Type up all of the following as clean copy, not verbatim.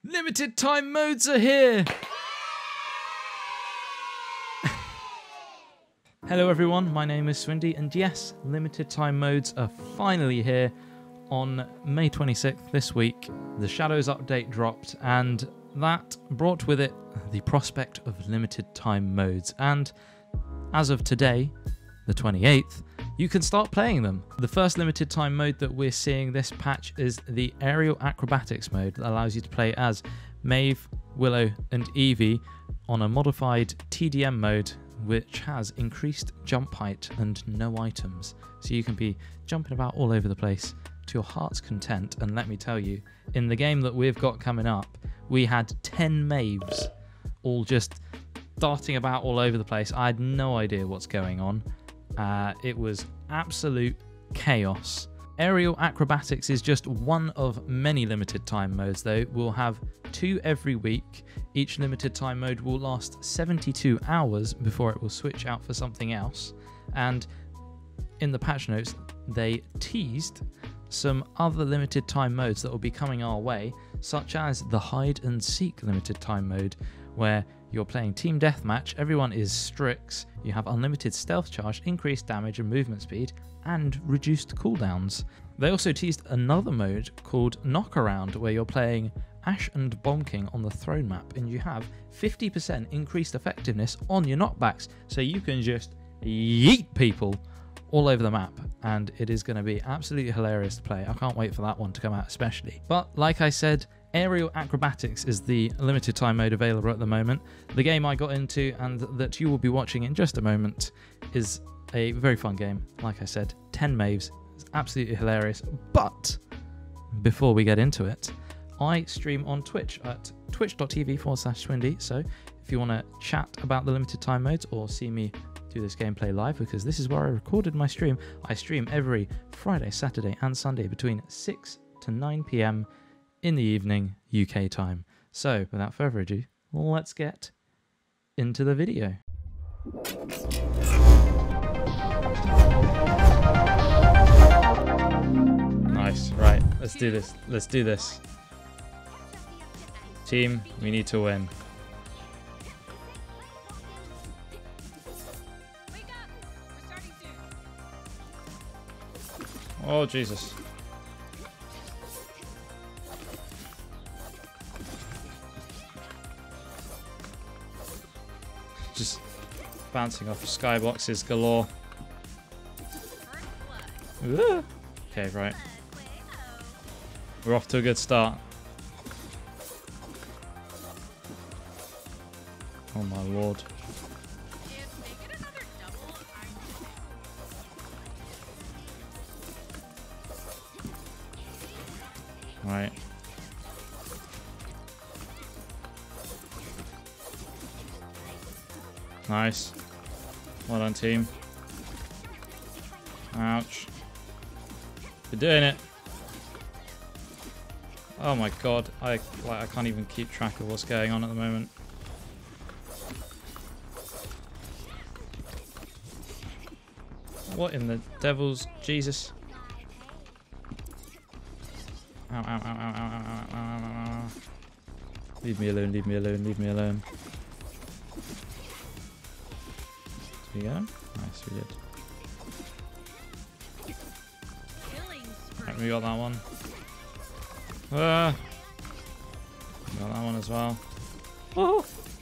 Limited time modes are here! Hello everyone, my name is Swindy, and yes, limited time modes are finally here. On May 26th this week, the Shadows update dropped, and that brought with it the prospect of limited time modes. And as of today, the 28th, you can start playing them. The first limited time mode that we're seeing this patch is the Aerial Acrobatics mode that allows you to play as Maeve, Willow and Evie on a modified TDM mode which has increased jump height and no items. So you can be jumping about all over the place to your heart's content. And let me tell you, in the game that we've got coming up, we had 10 Maeves all just darting about all over the place. I had no idea what's going on. It was absolute chaos. Aerial Acrobatics is just one of many limited time modes though. We'll have 2 every week. Each limited time mode will last 72 hours before it will switch out for something else. And in the patch notes, they teased some other limited time modes that will be coming our way, such as the Hide and Seek limited time mode, where you're playing Team Deathmatch, everyone is Strix, you have unlimited stealth charge, increased damage and movement speed, and reduced cooldowns. They also teased another mode called Knockaround, where you're playing Ash and Bomb King on the throne map, and you have 50% increased effectiveness on your knockbacks, so you can just yeet people all over the map, and it is going to be absolutely hilarious to play. I can't wait for that one to come out especially. But like I said, Aerial Acrobatics is the limited time mode available at the moment. The game I got into and that you will be watching in just a moment is a very fun game. Like I said, 10 Maeves. It's absolutely hilarious. But before we get into it, I stream on Twitch at twitch.tv/Swindy. So if you want to chat about the limited time modes or see me do this gameplay live, because this is where I recorded my stream, I stream every Friday, Saturday and Sunday between 6 to 9 PM in the evening UK time. So without further ado, let's get into the video. Nice, right, let's do this. Let's do this. Team, we need to win. Oh, Jesus. Just bouncing off skyboxes galore. Ooh. Okay, right. We're off to a good start. Oh my lord. Right. Nice. Well done, team. Ouch. We're doing it. Oh my god. I can't even keep track of what's going on at the moment. What in the devil's Jesus? Ow, ow, ow, ow, ow, ow, ow, ow, ow. Leave me alone, leave me alone, leave me alone. Did we get him? Nice, we did. Right, we got that one. We got that one as well. Oh!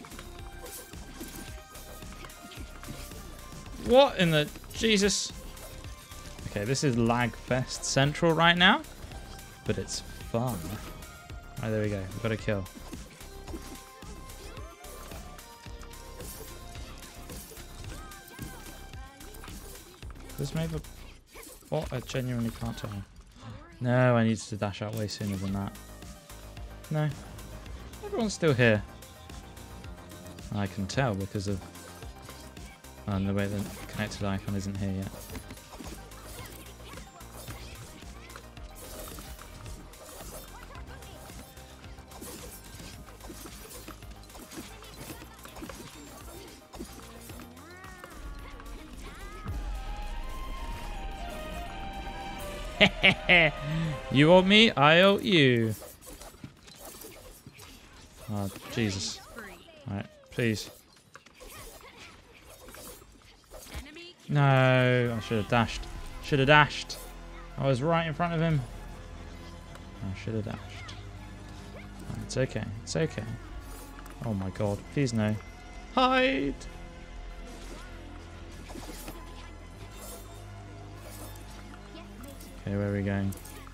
What in the Jesus? Okay, this is Lagfest Central right now, but it's fun. Right, there we go. We've got a kill. This may have a... What? I genuinely can't tell. No, I need to dash out way sooner than that. No. Everyone's still here. I can tell because of... and the way the connected icon isn't here yet. You owe me, I owe you. Oh, Jesus. Alright, please. No, I should have dashed. Should have dashed. I was right in front of him. I should have dashed. Oh, it's okay. It's okay. Oh my god. Please no. Hide! Okay, where are we going?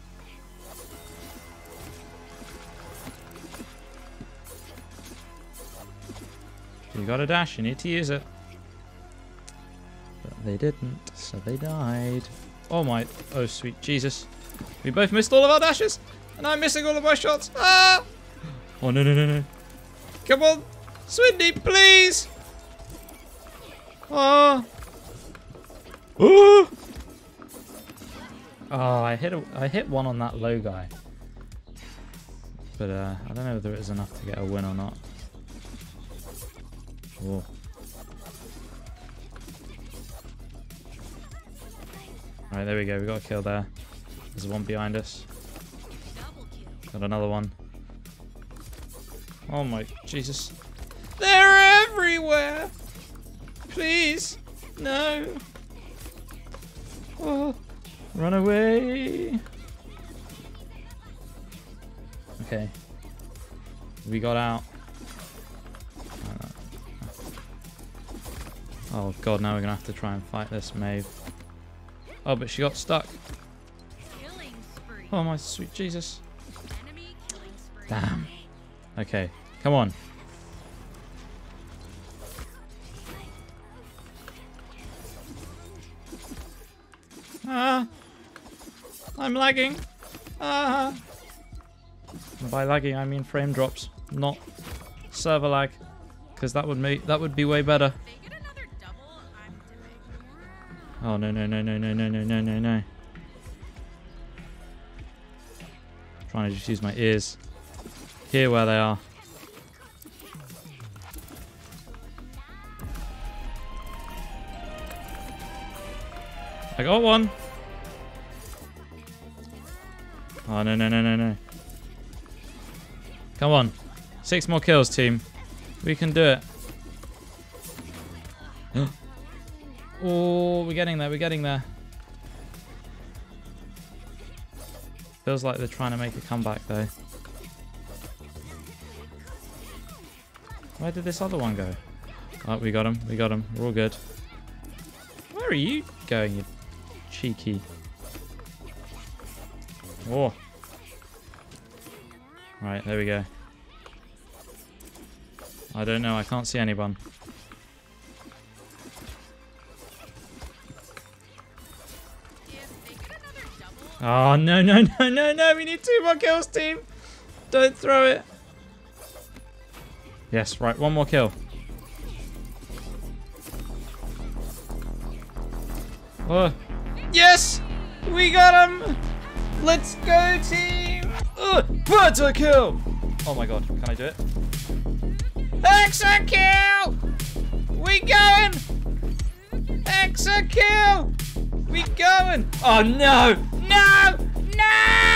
You got a dash, you need to use it. But they didn't, so they died. Oh my, oh sweet Jesus. We both missed all of our dashes, and I'm missing all of my shots. Ah! Oh no, no, no, no. Come on, Swindy, please! Oh! Oh! Oh, I hit one on that low guy. But I don't know whether it was enough to get a win or not. Whoa. Alright, there we go. We got a kill there. There's one behind us. Got another one. Oh my Jesus. They're everywhere! Please! No! Oh! Run away! Okay. We got out. Oh god, now we're gonna have to try and fight this Maeve. Oh, but she got stuck. Oh my sweet Jesus. Damn. Okay, come on. Ah! I'm lagging. Ah! And by lagging, I mean frame drops, not server lag, because that would be way better. Oh no no no no no no no no no no! Trying to just use my ears, hear where they are. I got one. Oh no no no no no! Come on, 6 more kills, team. We can do it. Oh, we're getting there, we're getting there. Feels like they're trying to make a comeback though. Where did this other one go? Oh, we got him, we got him. We're all good. Where are you going, you cheeky? Oh. Right, there we go. I don't know, I can't see anyone. Oh, no, no, no, no, no. We need 2 more kills, team. Don't throw it. Yes, right. 1 more kill. Oh. Yes! We got him! Let's go, team! Better kill! Oh my god. Can I do it? Extra kill! We going! Extra kill! We going! Oh no! No! No!